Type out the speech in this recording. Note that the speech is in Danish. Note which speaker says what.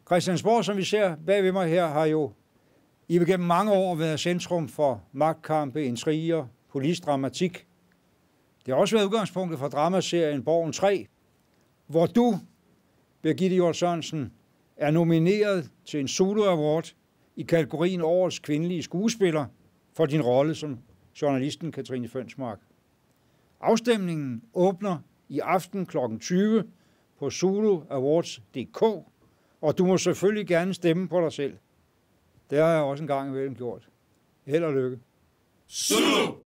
Speaker 1: Christiansborg, som vi ser bag ved mig her, har jo igennem mange år været centrum for magtkampe, intriger, politisk dramatik. Det har også været udgangspunktet for dramaserien Borgen 3, hvor du, Birgitte Hjort Sørensen, er nomineret til en Zulu Award i kategorien Årets kvindelige skuespiller for din rolle som journalisten Katrine Fønsmark. Afstemningen åbner i aften kl. 20 på zuluawards.dk, og du må selvfølgelig gerne stemme på dig selv. Det har jeg også en gang imellem gjort. Held og lykke.
Speaker 2: Zulu!